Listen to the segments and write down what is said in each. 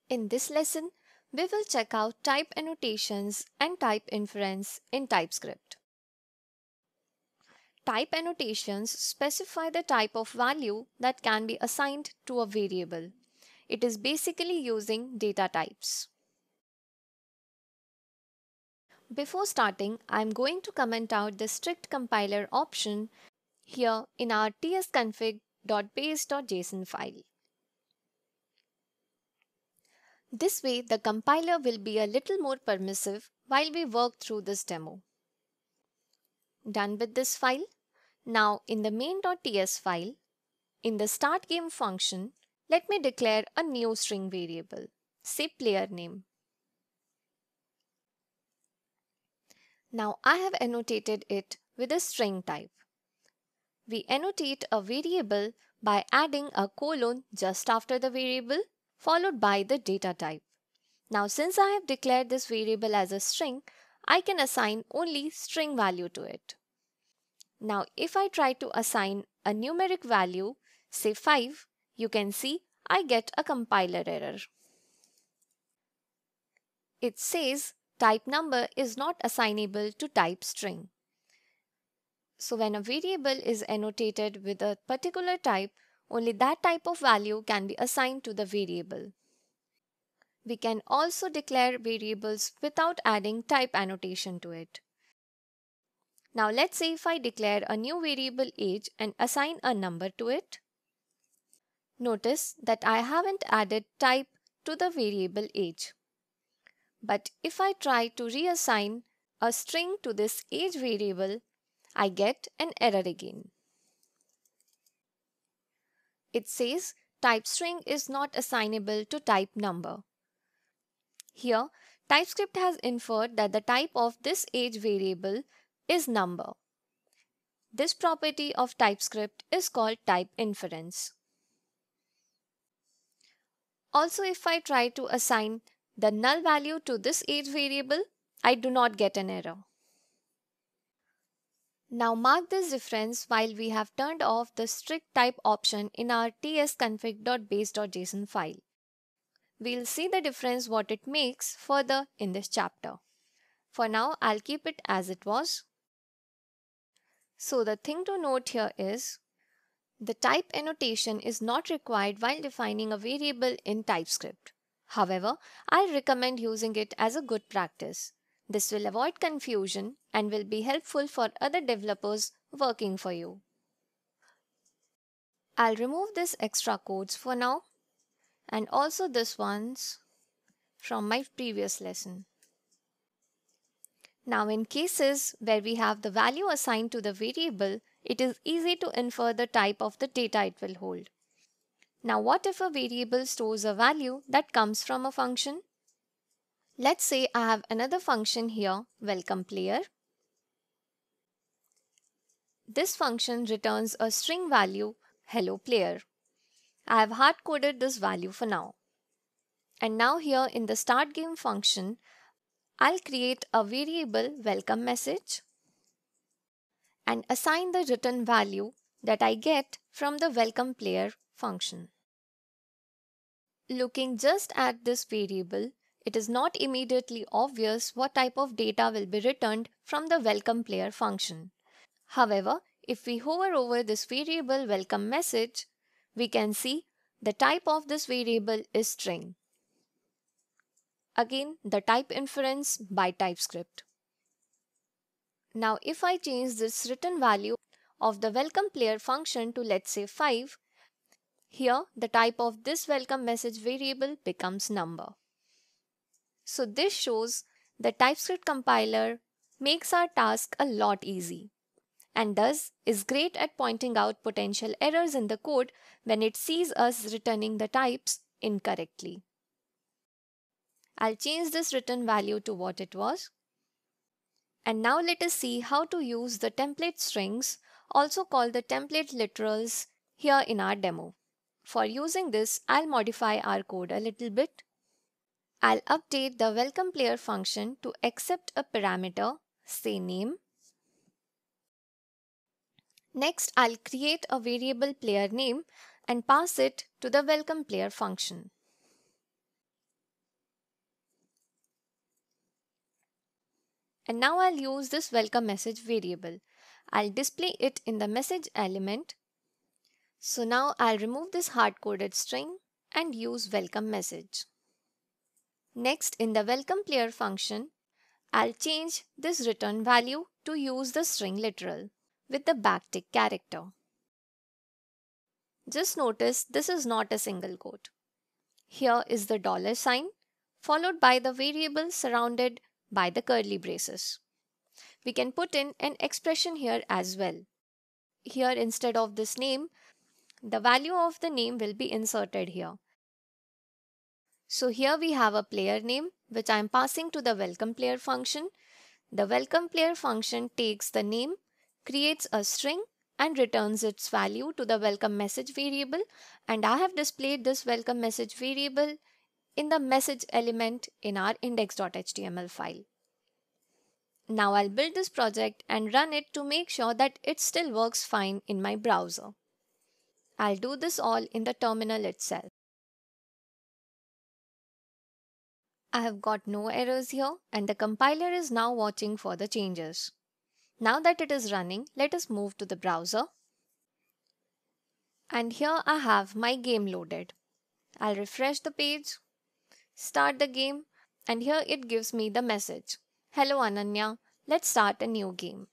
In this lesson, we will check out type annotations and type inference in TypeScript. Type annotations specify the type of value that can be assigned to a variable. It is basically using data types. Before starting, I am going to comment out the strict compiler option here in our tsconfig.base.json file. This way, the compiler will be a little more permissive while we work through this demo. Done with this file? Now in the main.ts file, in the startGame function, let me declare a new string variable, say player name. Now I have annotated it with a string type. We annotate a variable by adding a colon just after the variable, followed by the data type. Now since I have declared this variable as a string, I can assign only string value to it. Now if I try to assign a numeric value, say 5, you can see I get a compiler error. It says type number is not assignable to type string. So when a variable is annotated with a particular type, only that type of value can be assigned to the variable. We can also declare variables without adding type annotation to it. Now let's say if I declare a new variable age and assign a number to it. Notice that I haven't added type to the variable age. But if I try to reassign a string to this age variable, I get an error again. It says type string is not assignable to type number. Here, TypeScript has inferred that the type of this age variable is number. This property of TypeScript is called type inference. Also, if I try to assign the null value to this age variable, I do not get an error. Now mark this difference while we have turned off the strict type option in our tsconfig.base.json file. We'll see the difference what it makes further in this chapter. For now, I'll keep it as it was. So the thing to note here is, the type annotation is not required while defining a variable in TypeScript. However, I recommend using it as a good practice. This will avoid confusion and will be helpful for other developers working for you. I'll remove this extra codes for now and also this ones from my previous lesson. Now in cases where we have the value assigned to the variable, it is easy to infer the type of the data it will hold. Now what if a variable stores a value that comes from a function? Let's say I have another function here, welcome player. This function returns a string value, hello player. I have hard-coded this value for now. And now here in the startGame function, I'll create a variable welcome message and assign the return value that I get from the welcome player function. Looking just at this variable, it is not immediately obvious what type of data will be returned from the welcome player function. However, if we hover over this variable welcome message, we can see the type of this variable is string. Again, the type inference by TypeScript. Now if I change this return value of the welcome player function to let's say 5, here the type of this welcome message variable becomes number. So this shows the TypeScript compiler makes our task a lot easy and thus is great at pointing out potential errors in the code when it sees us returning the types incorrectly. I'll change this return value to what it was. And now let us see how to use the template strings, also called the template literals, here in our demo. For using this, I'll modify our code a little bit. I'll update the welcome player function to accept a parameter, say name. Next, I'll create a variable player name and pass it to the welcome player function. And now I'll use this welcome message variable. I'll display it in the message element. So now I'll remove this hard-coded string and use welcome message. Next, in the welcome player function, I'll change this return value to use the string literal with the backtick character. Just notice this is not a single quote. Here is the dollar sign followed by the variable surrounded by the curly braces. We can put in an expression here as well. Here, instead of this name, the value of the name will be inserted here. So here we have a player name which I am passing to the welcome player function. The welcome player function takes the name, creates a string and returns its value to the welcome message variable, and I have displayed this welcome message variable in the message element in our index.html file. Now I'll build this project and run it to make sure that it still works fine in my browser. I'll do this all in the terminal itself. I have got no errors here and the compiler is now watching for the changes. Now that it is running, let us move to the browser. And here I have my game loaded. I'll refresh the page, start the game, and here it gives me the message. Hello Ananya, let's start a new game.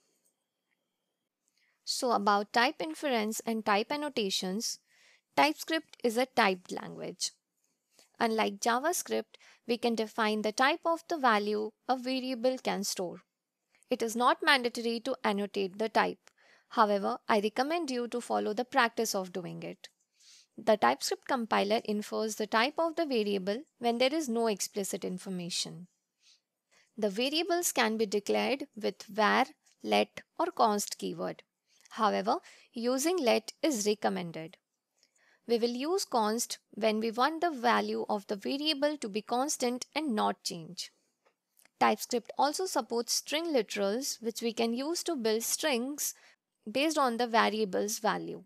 So about type inference and type annotations, TypeScript is a typed language. Unlike JavaScript, we can define the type of the value a variable can store. It is not mandatory to annotate the type. However, I recommend you to follow the practice of doing it. The TypeScript compiler infers the type of the variable when there is no explicit information. The variables can be declared with var, let or const keyword. However, using let is recommended. We will use const when we want the value of the variable to be constant and not change. TypeScript also supports string literals, which we can use to build strings based on the variable's value.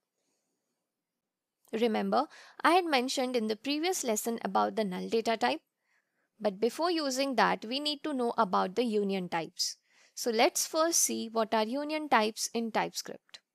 Remember, I had mentioned in the previous lesson about the null data type, but before using that, we need to know about the union types. So let's first see what are union types in TypeScript.